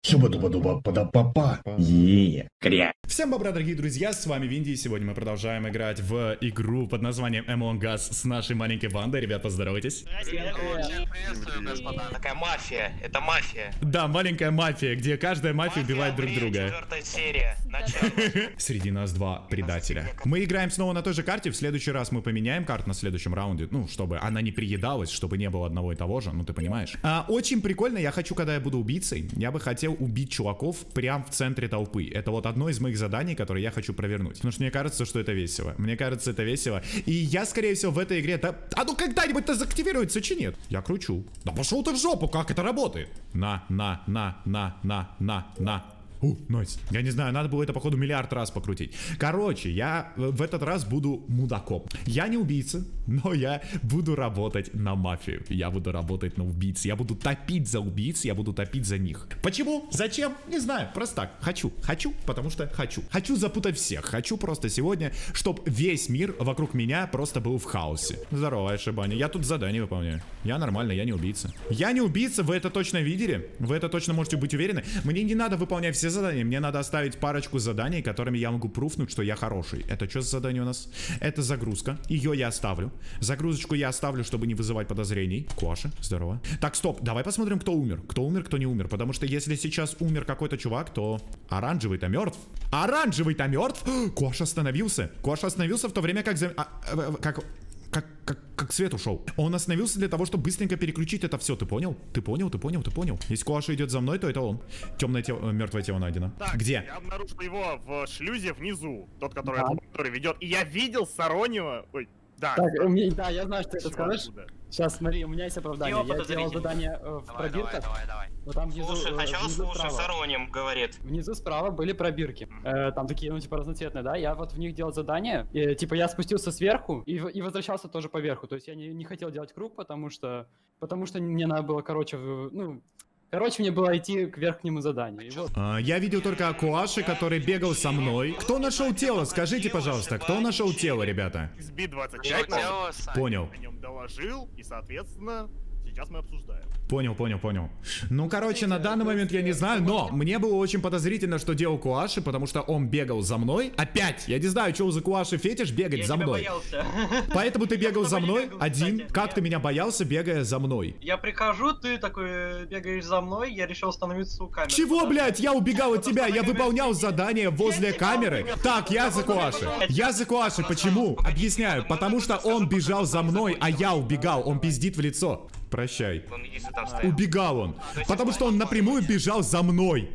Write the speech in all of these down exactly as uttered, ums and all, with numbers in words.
Шуба-дуба-дуба-пада-папа. Еее. Кря. Всем бобра, дорогие друзья, с вами Винди, и сегодня мы продолжаем играть в игру под названием Among Us с нашей маленькой бандой. Ребят, поздоровайтесь. Приветствую, господа. Такая мафия, это мафия. Да, маленькая мафия, где каждая мафия, мафия убивает друг друга. Четвертая серия, начало. Среди нас два предателя. Мы играем снова на той же карте, в следующий раз мы поменяем карту на следующем раунде, ну, чтобы она не приедалась, чтобы не было одного и того же, ну, ты понимаешь. А, очень прикольно, я хочу, когда я буду убийцей, я бы хотел убить чуваков прямо в центре толпы. Это вот одно из моих заданий, которые я хочу провернуть. Потому что мне кажется, что это весело. Мне кажется, это весело. И я, скорее всего, в этой игре... Да, а ну когда-нибудь-то заактивируется, чи нет? Я кручу. Да пошел ты в жопу, как это работает? На, на, на, на, на, на, на. У, найс. Я не знаю, надо было это, походу, миллиард раз покрутить. Короче, я в этот раз буду мудаком. Я не убийца, но я буду работать на мафию. Я буду работать на убийц. Я буду топить за убийц, я буду топить за них. Почему? Зачем? Не знаю, просто так. Хочу. Хочу, потому что хочу. Хочу запутать всех. Хочу просто сегодня, чтобы весь мир вокруг меня просто был в хаосе. Здорово, Айшибани. Я тут задание выполняю. Я нормально, я не убийца. Я не убийца, вы это точно видели? Вы это точно можете быть уверены? Мне не надо выполнять все задания, мне надо оставить парочку заданий, которыми я могу пруфнуть, что я хороший. Это что за задание у нас? Это загрузка, ее я оставлю. Загрузочку я оставлю, чтобы не вызывать подозрений. Куаша, здорово. Так, стоп, давай посмотрим, кто умер. Кто умер, кто не умер. Потому что если сейчас умер какой-то чувак, то оранжевый-то мертв. Оранжевый-то мертв? Куаша остановился. Куаша остановился в то время, как... За... А, как... Как, как, как свет ушел. Он остановился для того, чтобы быстренько переключить это все. Ты понял? Ты понял? Ты понял? Ты понял? Если Куаша идет за мной, то это он. Темное тело, мертвое тело найдено. Так, где? Я обнаружил его в шлюзе внизу. Тот, который, да. который ведет. И я видел Саронева. Ой, да. Так, у меня, да, я знаю, что ты скажешь. Оттуда. Сейчас, смотри, у меня есть оправдание. Его Я делал задание э, в давай, пробирках. Давай, давай, давай. Вот там внизу, Слушай, э, сначала внизу слушай, справа. Сароним говорит. Внизу справа были пробирки. Э, там такие, ну, типа, разноцветные, да? Я вот в них делал задание. И, типа, я спустился сверху и, и возвращался тоже поверху. То есть я не, не хотел делать круг, потому что... Потому что мне надо было, короче, в, ну... Короче, мне было идти к верхнему заданию. И вот. а, я видел только Куаши, который бегал со мной. Кто нашел тело? Скажите, пожалуйста, кто нашел тело, ребята? икс би двадцать пять Понял. о нем доложил, и, соответственно, сейчас мы обсуждаем. Понял, понял, понял. Ну, короче, на данный момент я не знаю, но мне было очень подозрительно, что делал Куаши, потому что он бегал за мной. Опять! Я не знаю, что за Куаши фетиш бегать я за мной. Боялся. Поэтому ты бегал за мной бегал, один. кстати. Как ты меня боялся, бегая за мной? Я прихожу, ты такой бегаешь за мной, я решил остановиться у камеры. Чего, блядь? Я убегал от тебя, я выполнял задание возле камеры. Так, я за Куаши. Я за Куаши, почему? Объясняю, потому что он бежал за мной, а я убегал, он пиздит в лицо. Прощай. Убегал он, потому что он напрямую бежал за мной.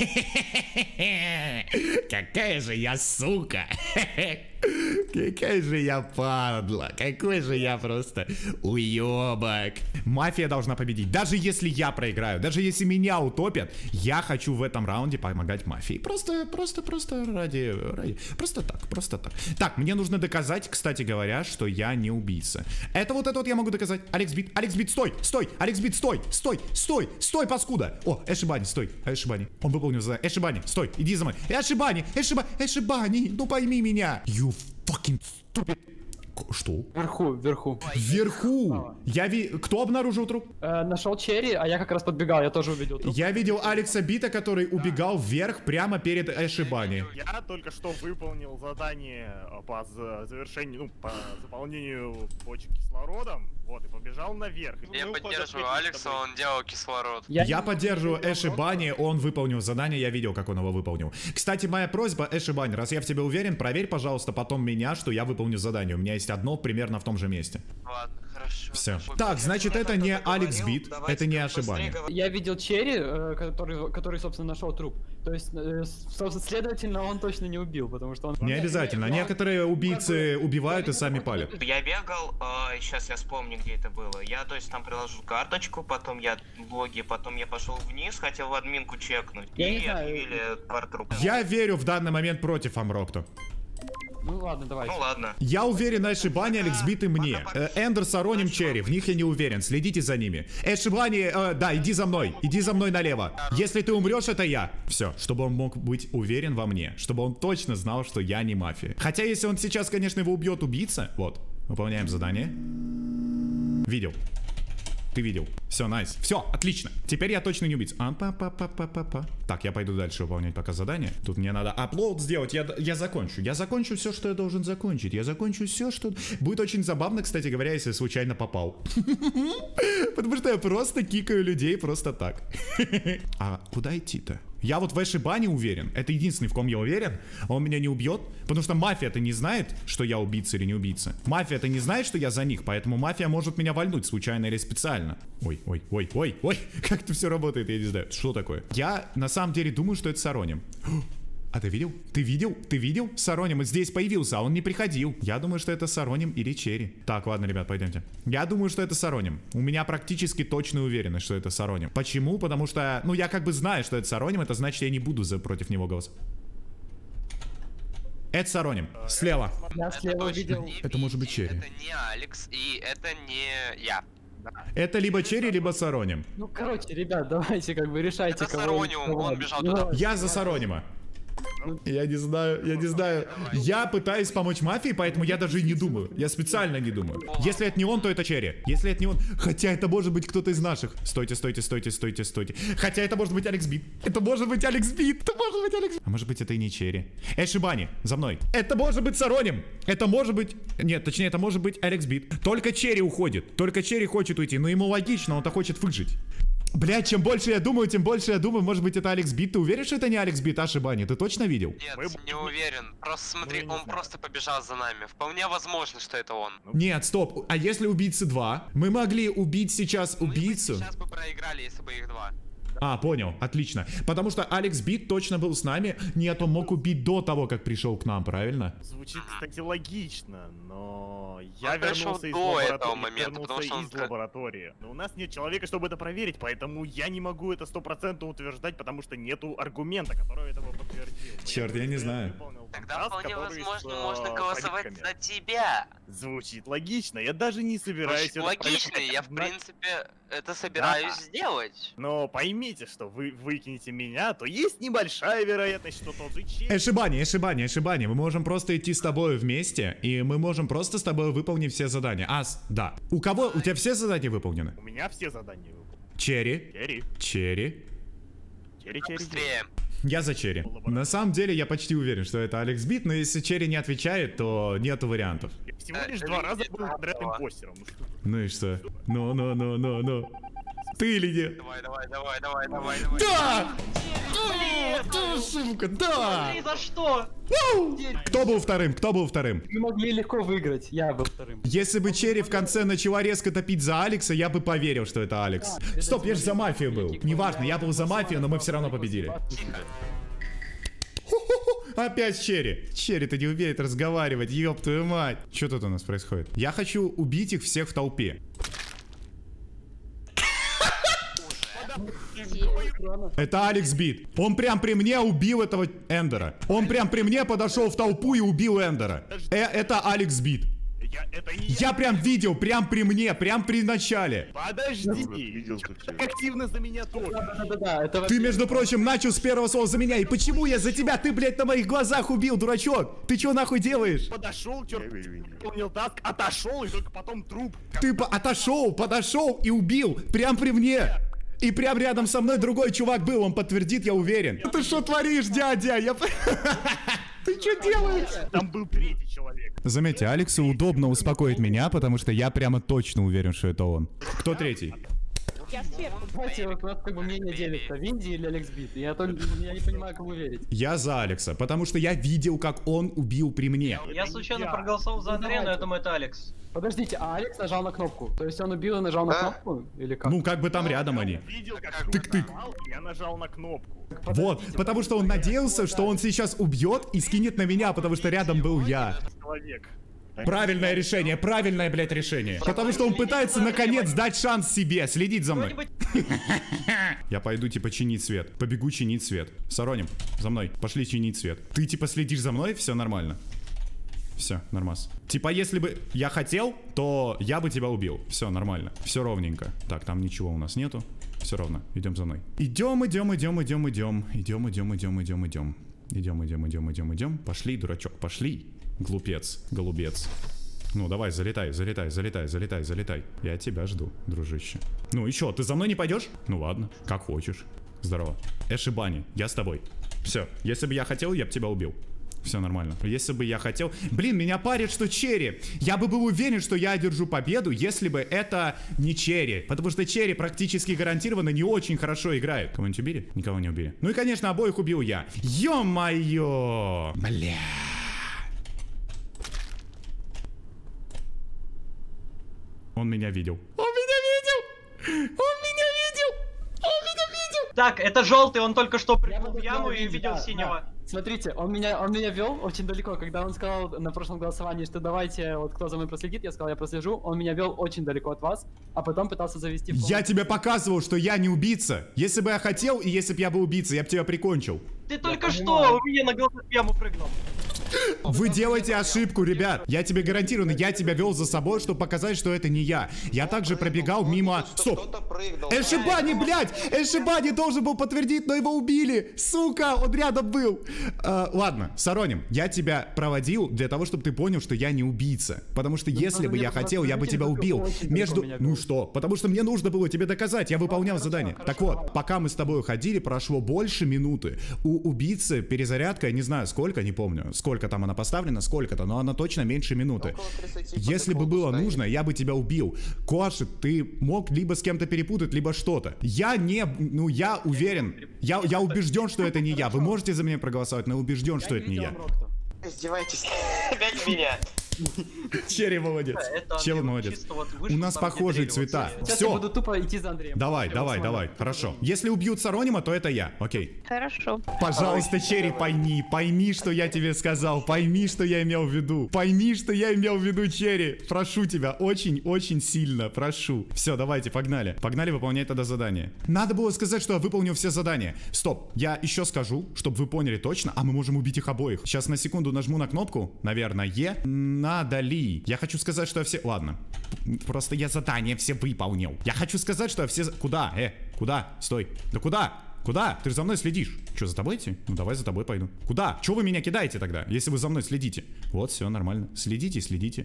Какая же я сука. Какая же я падла. Какой же я просто уебок. Мафия должна победить. Даже если я проиграю, даже если меня утопят, я хочу в этом раунде помогать мафии. Просто, просто, просто ради, ради... Просто так, просто так. Так, мне нужно доказать, кстати говоря, что я не убийца. Это вот это вот я могу доказать. Алекс Бит, Алекс Бит, стой, стой, Алекс Бит, стой, стой, стой, стой, паскуда. О, Эшибани, стой, Эшибани. Он выполнил задание. Эшибани, стой, иди за мной. Эшибани, Эшибани, Эшибани, ну пойми меня. You fucking stupid. Что? Вверху, вверху. Вверху. Я ви... Кто обнаружил труп? Э, нашел Черри, а я как раз подбегал, я тоже увидел труп. Я видел Алекса Бита, который убегал вверх прямо перед Эшибани. Я только что выполнил задание по завершению, ну, по заполнению бочек кислородом. Вот, и побежал наверх. Я поддерживаю Алекса, он делал кислород. Я, я поддерживаю Эшибани, он выполнил задание, я видел, как он его выполнил. Кстати, моя просьба, Эшибани, раз я в тебе уверен, проверь, пожалуйста, потом меня, что я выполню задание. У меня есть одно примерно в том же месте. Ладно, хорошо. Все. Так, значит, это не Алекс Бит, это не Эшибани. Я видел Черри, э, который, который, собственно, нашел труп. То есть, э, собственно, следовательно, он точно не убил, потому что он... Не обязательно. Некоторые убийцы убивают и сами палят. Я бегал, э, сейчас я вспомню, где это было. Я, то есть, там приложил карточку, потом я в логи, потом я пошел вниз, хотел в админку чекнуть. Я и не знаю. объявили пар труп. Я верю в данный момент против Амрокто. Ну ладно, давай. Ну ладно. Я уверен, Эшибани, Алекс Бит и мне. Э, Эндер, Сароним, Черри. В них я не уверен. Следите за ними. Эшибани, э, да, иди за мной. Иди за мной налево. Если ты умрешь, это я. Все, чтобы он мог быть уверен во мне. Чтобы он точно знал, что я не мафия. Хотя, если он сейчас, конечно, его убьет убийца. Вот, выполняем задание. Видел. Ты видел. Все, найс. Все, отлично. Теперь я точно не убийца. А, па па па па па па Так, я пойду дальше выполнять пока задание. Тут мне надо апплоуд сделать. Я, я закончу. Я закончу все, что я должен закончить. Я закончу все, что... Будет очень забавно, кстати говоря, если я случайно попал. Потому что я просто кикаю людей просто так. А куда идти-то? Я вот в Эшибане уверен. Это единственный, в ком я уверен. Он меня не убьет. Потому что мафия-то не знает, что я убийца или не убийца. Мафия-то не знает, что я за них. Поэтому мафия может меня вальнуть случайно или специально. Ой, ой, ой, ой, ой. Как это все работает, я не знаю. Что такое? Я на самом деле думаю, что это Сароним. А ты видел? Ты видел? Ты видел? Сароним здесь появился, а он не приходил. Я думаю, что это Сароним или Черри. Так, ладно, ребят, пойдемте. Я думаю, что это Сароним. У меня практически точная уверенность, что это Сароним. Почему? Потому что, ну, я как бы знаю, что это Сароним, это значит, я не буду за против него голосовать. Это Сароним. Слева. Я слева видел. Это может быть Черри. Это не Алекс, и это не я. Это либо Черри, либо Сароним. Ну, короче, ребят, давайте как бы решайте, Это кого... Сароним, кого- он бежал Ну, туда. Я за Саронима. Я не знаю, я не знаю. Я пытаюсь помочь мафии, поэтому я даже и не думаю. Я специально не думаю. Если это не он, то это Черри. Если это не он... Хотя это может быть кто-то из наших. Стойте, стойте, стойте, стойте, стойте. Хотя это может быть Алекс Бит. Это может быть Алекс Бит. Это может быть Алекс... А может быть это и не Черри. Эшибани, за мной. Это может быть Сароним. Это может быть... Нет, точнее, это может быть Алекс Бит. Только Черри уходит. Только Черри хочет уйти. Но ему логично, он-то хочет выжить. Блядь, чем больше я думаю, тем больше я думаю, может быть, это Алекс Бит. Ты уверен, что это не Алекс Бит, а Шибани? Ты точно видел? Нет, Мы- не уверен. Просто смотри, Мы не он знаем. просто побежал за нами. Вполне возможно, что это он. Нет, стоп. А если убийцы два? Мы могли убить сейчас Мы бы убийцу. сейчас бы проиграли, если бы их два. А, понял, отлично. Потому что Алекс Бит точно был с нами. Нет, он мог убить до того, как пришел к нам, правильно? Звучит, кстати, логично, но я Он пришел вернулся из до лаборатории. этого момента, вернулся потому что он из ка- лаборатории. Но у нас нет человека, чтобы это проверить, поэтому я не могу это стопроцентно утверждать, потому что нету аргумента, который этого подтвердил. Черт, я не знаю. выполнил Тогда таск, вполне который возможно, с, э, можно голосовать политиками. за тебя. Звучит логично, я даже не собираюсь Очень это логично, проверять. я в принципе это собираюсь сделать. Но поймите, что вы выкинете меня, то есть небольшая вероятность, что тот же Черри... Эшибани, Эшибани, Эшибани, мы можем просто идти с тобой вместе, и мы можем просто с тобой выполнить все задания. А, с- да. У кого? У тебя все задания выполнены? У меня все задания выполнены. Черри, Черри, Черри. Черри, Черри. Быстрее. Я за Черри. На самом деле, я почти уверен, что это Алекс Бит, но если Черри не отвечает, то нету вариантов. Я всего Э, лишь это два не раза где-то был подряд было. импостером. Ну что? Ну и что? Ну, ну, ну, ну, ну. Ты или нет? Давай, давай, давай, давай, давай, давай. Да! Да! Ты, сука, да! И за что? Кто был вторым? Кто был вторым? Мы могли легко выиграть, я был вторым. Если бы Черри в конце начала резко топить за Алекса, я бы поверил, что это Алекс. Стоп, я же за мафию был. Неважно, я был за мафию, но мы все равно победили. Опять Черри. Черри-то не умеет разговаривать, ёб твою мать. Что тут у нас происходит? Я хочу убить их всех в толпе. Это Алекс Бит. Он прям при мне убил этого Эндера. Он прям при мне подошел в толпу и убил Эндера. Э, это Алекс Бит. Я, это не я. Я прям видел, прям при мне, прям при начале. Подожди. Так активно за меня тоже. Да-да-да, это... Ты, между прочим, начал с первого слова за меня. И почему я за тебя? Ты, блядь, на моих глазах убил, дурачок. Ты чё нахуй делаешь? Подошел, черт, выполнил таск, отошел и только потом труп. Ты по- отошел, подошел и убил. Прям при мне. И прям рядом со мной другой чувак был, он подтвердит, я уверен. Ты что творишь, дядя? Я... Ты что делаешь? Там был третий человек. Заметьте, Алексу удобно успокоить меня, потому что я прямо точно уверен, что это он. Кто третий? Я сверху. Давайте, вот у нас как бы мнение делится, Винди или Алекс Бит. Я только, я не понимаю, кому верить. Я за Алекса, потому что я видел, как он убил при мне. Я случайно проголосовал за Андрея, но я думаю, это Алекс. Подождите, а Алекс нажал на кнопку? То есть он убил и нажал на кнопку? Или как? Ну, как бы там рядом они. Видел, как Тык-тык. нажал, я нажал на кнопку. Вот, потому что он надеялся, что он сейчас убьет и скинет на меня, потому что рядом был я. Человек. Правильное решение, правильное, блядь, решение. Потому что он пытается, наконец, дать шанс себе, следить за мной. Я пойду, типа, чинить свет. Побегу чинить свет. Сароним, за мной. Пошли чинить свет. Ты, типа, следишь за мной, все нормально. Все, нормас. Типа, если бы я хотел, то я бы тебя убил. Все нормально. Все ровненько. Так, там ничего у нас нету. Все ровно. Идем за мной. Идем, идем, идем, идем, идем. Идем, идем, идем, идем, идем. Идем, идем, идем, идем, идем. Пошли, дурачок, пошли. Глупец, голубец. Ну, давай, залетай, залетай, залетай, залетай, залетай. Я тебя жду, дружище. Ну и чё, ты за мной не пойдешь? Ну ладно, как хочешь. Здорово. Эшибани, я с тобой. Все, если бы я хотел, я бы тебя убил. Все нормально. Если бы я хотел... Блин, меня парит, что Черри. Я бы был уверен, что я одержу победу, если бы это не Черри. Потому что Черри практически гарантированно не очень хорошо играет. Кого-нибудь убили? Никого не убили. Ну и, конечно, обоих убил я. Ё-моё! Бля. Он меня видел. Он меня видел! Он меня видел! Он меня видел! Так, это желтый, он только что Я прыгнул буду в яму и говорить, видел да, синего. да. Смотрите, он меня, он меня вел очень далеко, когда он сказал на прошлом голосовании, что давайте, вот кто за мной проследит, я сказал, я прослежу, он меня вел очень далеко от вас, а потом пытался завести в комнату. Я тебе показывал, что я не убийца. Если бы я хотел, и если бы я был убийцей, я бы тебя прикончил. Ты только понимаю. что у меня на глазах в яму прыгнул. Вы делаете ошибку, ребят. Я тебе гарантирую, я тебя вел за собой, чтобы показать, что это не я. Я также пробегал мимо... Стоп! Эшибани, блядь! Эшибани должен был подтвердить, но его убили! Сука, он рядом был! А, ладно, Сороним, я тебя проводил для того, чтобы ты понял, что я не убийца. Потому что если бы я хотел, я бы тебя убил. Между... Ну что? Потому что мне нужно было тебе доказать, я выполнял задание. Так вот, пока мы с тобой ходили, прошло больше минуты. У убийцы перезарядка, я не знаю сколько, не помню, сколько там она поставлена, сколько-то, но она точно меньше минуты. Если бы было нужно, я бы тебя убил. Коши, ты мог либо с кем-то перепутать, либо что-то. Я не, ну я уверен, я, я убежден, что это не я. Вы можете за меня проголосовать, но убежден, что это не я. Издевайтесь. Опять меня. Черри молодец. Это Чел Андрей, молодец. чисто вот У вышел, нас там похожие генерировал цвета. серию. Сейчас я Все. буду тупо идти за Андреем. Давай, Я давай, посмотрю. давай. Хорошо. Если убьют Саронима, то это я. Окей. Хорошо. Пожалуйста, Черри, пойми, пойми, что я тебе сказал, пойми, что я имел в виду, пойми, что я имел в виду, Черри. Прошу тебя, очень-очень сильно, прошу. Все, давайте, погнали. Погнали выполнять тогда задание. Надо было сказать, что я выполнил все задания. Стоп, я еще скажу, чтобы вы поняли точно, а мы можем убить их обоих. Сейчас на секунду нажму на кнопку, наверное, надо ли. Я хочу сказать, что я все... Ладно, просто я задания все выполнил. Я хочу сказать, что я все... Куда? Э, куда? Стой. Да куда? Куда? Ты же за мной следишь. Что, за тобой идти? Ну давай за тобой пойду. Куда? Чего вы меня кидаете тогда, если вы за мной следите? Вот, все нормально. Следите, следите.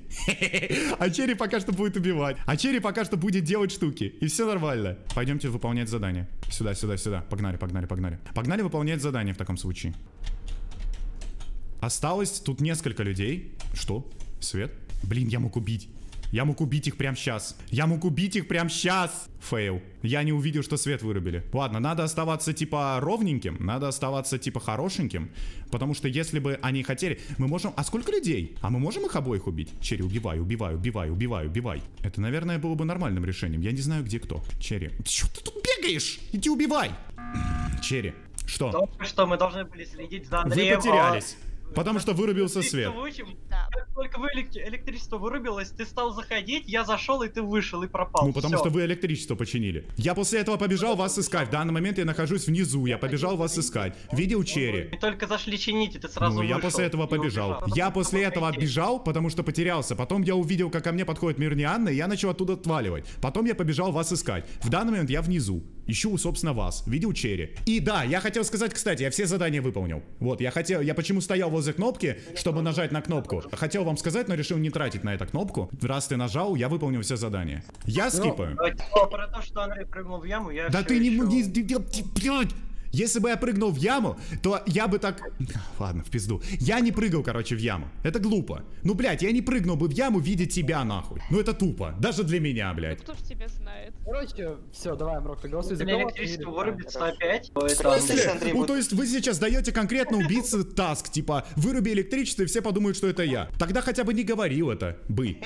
А Черри пока что будет убивать. А Черри пока что будет делать штуки. И все нормально. Пойдемте выполнять задание. Сюда, сюда, сюда. Погнали, погнали, погнали. Погнали выполнять задание в таком случае. Осталось тут несколько людей. Что? Свет? Блин, я мог убить. Я мог убить их прямо сейчас. Я мог убить их прямо сейчас. Фейл. Я не увидел, что свет вырубили. Ладно, надо оставаться типа ровненьким. Надо оставаться типа хорошеньким. Потому что если бы они хотели... Мы можем... А сколько людей? А мы можем их обоих убить? Черри, убивай, убивай, убивай, убивай, убивай. Это, наверное, было бы нормальным решением. Я не знаю, где кто. Черри. Чё ты тут бегаешь? Иди убивай. Черри. Что? Только что мы должны были следить за Вы Андреем. потерялись. а- Потому что вырубился свет. Да. Как только вы электри- электричество вырубилось, ты стал заходить, я зашел, и ты вышел, и пропал. Ну, потому Всё. что вы электричество починили. Я после этого побежал вас искать. В данный момент я нахожусь внизу. Я побежал вас искать. Видел Черри. Мы только зашли чинить, и ты сразу Ну, я вышел после этого и побежал. убежал. Я после этого Идти. отбежал, потому что потерялся. Потом я увидел, как ко мне подходит Мирнианна, и я начал оттуда отваливать. Потом я побежал вас искать. В данный момент я внизу. Ищу, собственно, вас. Видел Черри. И да, я хотел сказать, кстати, я все задания выполнил. Вот, я хотел, я почему стоял возле кнопки, чтобы нажать на кнопку. Хотел вам сказать, но решил не тратить на эту кнопку. Раз ты нажал, я выполнил все задания. Я скипаю. Давайте слово про то, что Андрей прыгнул в яму, я Да всё ты не... ещё- не- не- блядь! Если бы я прыгнул в яму, то я бы так... Ладно, в пизду. Я не прыгал, короче, в яму. Это глупо. Ну, блядь, я не прыгнул бы в яму, видя тебя, нахуй. Ну, это тупо. Даже для меня, блядь. Кто ж тебя знает? Короче, все, давай, Мрок, ты голосуй за Если кого. электричество вырубится опять, то В это Андрей. смысле? Андрей Ну, будет- то есть вы сейчас даете конкретно убийце таск, типа, выруби электричество, и все подумают, что это я. Тогда хотя бы не говорил это, бы.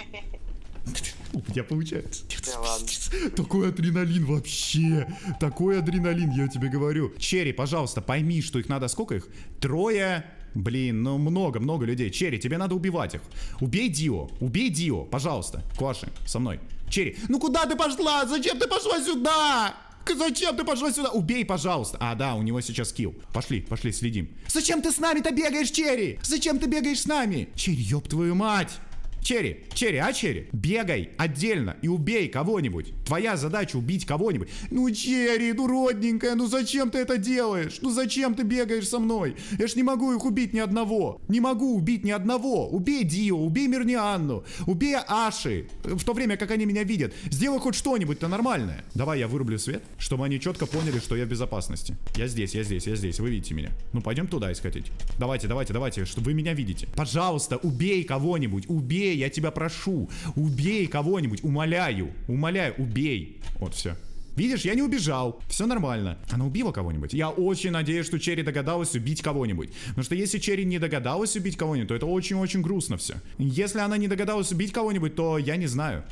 У меня получается. Да ладно. Такой адреналин вообще. Такой адреналин, я тебе говорю. Черри, пожалуйста, пойми, что их надо... Сколько их? Трое... Блин, ну много-много людей. Черри, тебе надо убивать их. Убей Дио. Убей Дио, пожалуйста. Куаши, со мной. Черри, ну куда ты пошла? Зачем ты пошла сюда? К- Зачем ты пошла сюда? Убей, пожалуйста. А, да, у него сейчас килл. Пошли, пошли, следим. Зачем ты с нами-то бегаешь, Черри? Зачем ты бегаешь с нами? Черри, ёб твою мать. Черри, Черри, а Черри? Бегай отдельно и убей кого-нибудь. Твоя задача убить кого-нибудь. Ну, Черри, ну, родненькая, ну зачем ты это делаешь? Ну, зачем ты бегаешь со мной? Я ж не могу их убить ни одного. Не могу убить ни одного. Убей Дио, убей Мирнианну, убей Аши, в то время, как они меня видят. Сделай хоть что-нибудь-то нормальное. Давай я вырублю свет, чтобы они четко поняли, что я в безопасности. Я здесь, я здесь, я здесь, вы видите меня. Ну, пойдем туда, если хотите. Давайте, давайте, давайте, чтобы вы меня видите. Пожалуйста, убей кого-нибудь, убей, я тебя прошу. Убей кого-нибудь, умоляю, умоляю, убей. Вот, все. Видишь, я не убежал, все нормально. Она убила кого-нибудь. Я очень надеюсь, что Черри догадалась убить кого-нибудь. Потому что если Черри не догадалась убить кого-нибудь, то это очень-очень грустно все. Если она не догадалась убить кого-нибудь, то я не знаю.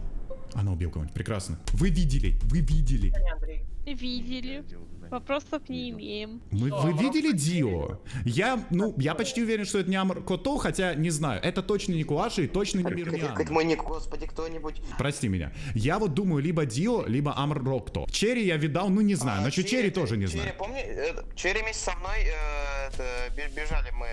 Она убила кого-нибудь, прекрасно. Вы видели, вы видели. Видели. Вопросов не имеем. Мы, вы видели Дио? Я, ну, я почти уверен, что это не Амар Кото, хотя не знаю. Это точно не Куаши и точно не Мирниан. Как мой ник, господи, кто-нибудь. Прости меня. Я вот думаю, либо Дио, либо Амар Рокто. Черри я видал, ну не знаю. А, Насчет Черри, Черри тоже не Черри, знаю. Помни, э, Черри вместе со мной э, это, бежали мы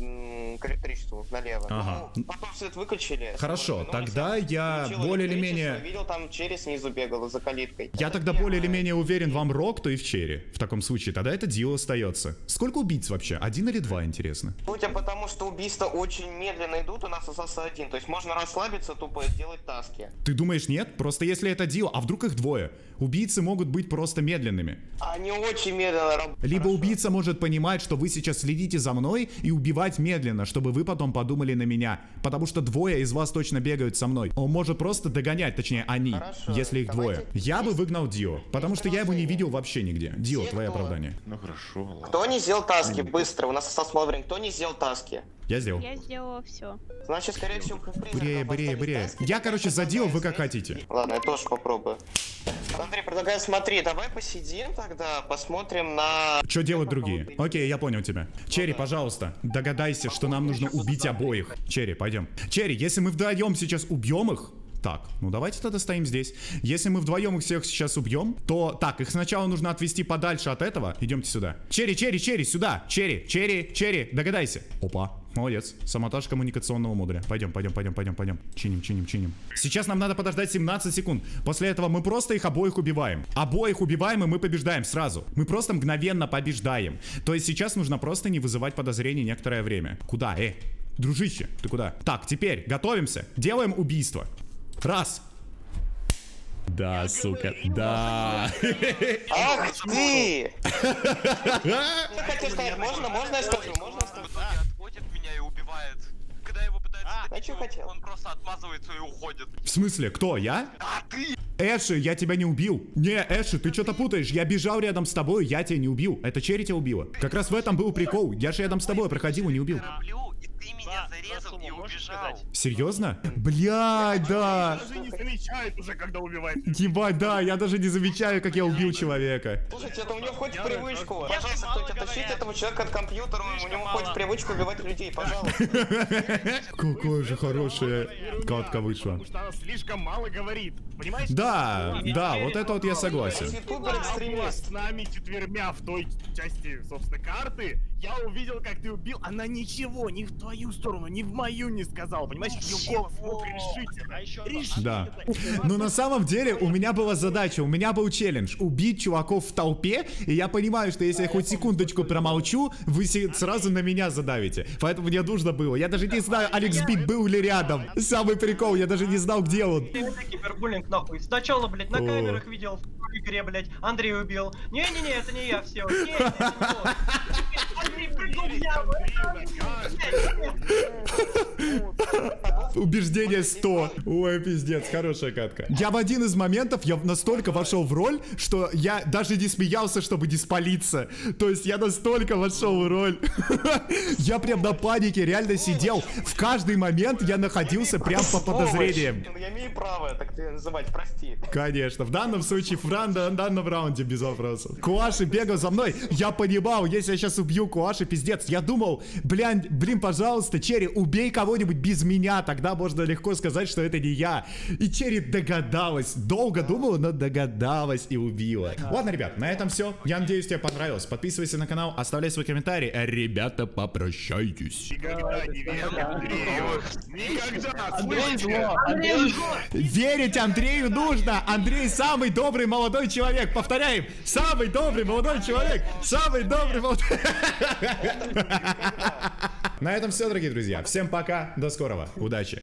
м, к электричеству налево. Ага. Ну, потом свет выключили. Хорошо, ну, тогда я включил более или электричество, менее... видел, там Черри снизу бегала за калиткой. Я тогда более или менее уверен вам Рокто и в Черри. В таком случае, тогда это Дио остается. Сколько убийц вообще? Один или два, интересно? Ну, тебя потому что убийства очень медленно идут, у нас остался один. То есть можно расслабиться тупо и делать таски. Ты думаешь, нет? Просто если это Дио, а вдруг их двое? Убийцы могут быть просто медленными. Они очень медленно работают. Либо Хорошо. убийца может понимать, что вы сейчас следите за мной и убивать медленно, чтобы вы потом подумали на меня. Потому что двое из вас точно бегают со мной. Он может просто догонять, точнее они, Хорошо, если их давайте. двое. Я бы выгнал Дио, потому что я его не видел вообще нигде. Дио, Все, твое кто? оправдание. Ну хорошо, ладно. Кто не сделал таски? Быстро, у нас осталось мало времени. Кто не сделал таски? Я сделал. Я сделала все. Значит, скорее всего, как призраков Бырее, бырее, остались бырее. таски. Я, короче, задел, вы как Предлагаю хотите. Ладно, я тоже попробую. Андрей, предлагаю, смотри, давай посидим тогда, посмотрим на... Что делают другие? Окей, я понял тебя. Черри, пожалуйста, догадайся, что нам нужно убить обоих. Черри, пойдем. Черри, если мы вдвоем сейчас убьем их... Так, ну давайте тогда стоим здесь. Если мы вдвоем их всех сейчас убьем, то... Так, их сначала нужно отвести подальше от этого. Идемте сюда. Черри, Черри, Черри, сюда. Черри, Черри, Черри, догадайся. Опа, молодец. Самотаж коммуникационного модуля. Пойдем, пойдем, пойдем, пойдем, пойдем. Чиним, чиним, чиним. Сейчас нам надо подождать семнадцать секунд. После этого мы просто их обоих убиваем. Обоих убиваем, и мы побеждаем сразу. Мы просто мгновенно побеждаем. То есть сейчас нужно просто не вызывать подозрений некоторое время. Куда, э? Дружище, ты куда? Так, теперь готовимся. Делаем убийство. Раз. Да, сука, да. Ах ты! Что хотел сказать? Можно, можно я скажу? Можно я скажу? Отходит меня и убивает. Когда его пытаются А что хотел? он просто отмазывается и уходит. В смысле, кто, я? А ты? Эши, я тебя не убил. Не, Эши, ты что-то путаешь. Я бежал рядом с тобой, я тебя не убил. Это Черри тебя убила. Как раз в этом был прикол. Я же рядом с тобой проходил и не убил. Кораблю, и ты меня зарезал и убежал. Серьезно? Блядь, да. Даже не замечает уже, когда убивает. Ебать, да, я даже не замечаю, как я убил человека. Слушайте, это у него входит в привычку. Пожалуйста, кто-нибудь оттащите этого человека от компьютера, у него входит в привычку убивать людей, пожалуйста. Какая же хорошая катка вышла. Потому что она слишком мало говорит. Понимаешь? Да, да, вот это вот я согласен. Ютубер Она была экстремист. с нами четвермя в той части, собственно, карты. Я увидел, как ты убил. Она ничего ни в твою сторону, ни в мою не сказала. Понимаешь, ее голос мог решить это. Решить Да. это. Но на самом деле у меня была задача, у меня был челлендж убить чуваков в толпе, и я понимаю, что если я хоть секундочку промолчу, вы се- сразу на меня задавите. Поэтому мне нужно было. Я даже не знаю, Алекс Бит был ли рядом. Самый прикол, я даже не знал, где он. Это кибербуллинг нахуй. Сначала, блядь, на О. камерах видел, в игре, блядь, Андрей убил. Не-не-не, это не я, все. Не, это не то. Андрей прыгнул в яму. Убеждение сто. Ой, пиздец, хорошая катка. Я в один из моментов, я настолько вошел в роль, что я даже не смеялся, чтобы не спалиться. То есть я настолько вошел в роль. Я прям на панике реально сидел. В каждый момент я находился прям по подозрениям. Я имею право так тебя называть, прости. Конечно, в данном случае, в ран- в данном раунде без вопросов. Куаши бегал за мной, я понимал, если я сейчас убью Куаши, пиздец. Я думал, блин, блин, пожалуйста, Черри, убей кого-нибудь без меня, тогда тогда можно легко сказать, что это не я. И Черри догадалась. Долго думала, но догадалась и убила. Ладно, ребят, на этом все. Я надеюсь, тебе понравилось. Подписывайся на канал, оставляй свой комментарий. Ребята, попрощайтесь. Никогда не верь Андрею. Никогда, Андрей слышите? зло, Андрей зло. Верить Андрею нужно. Андрей самый добрый молодой человек. Повторяем. Самый добрый молодой человек. Самый добрый молодой... На этом все, дорогие друзья. Всем пока. До скорого. Удачи.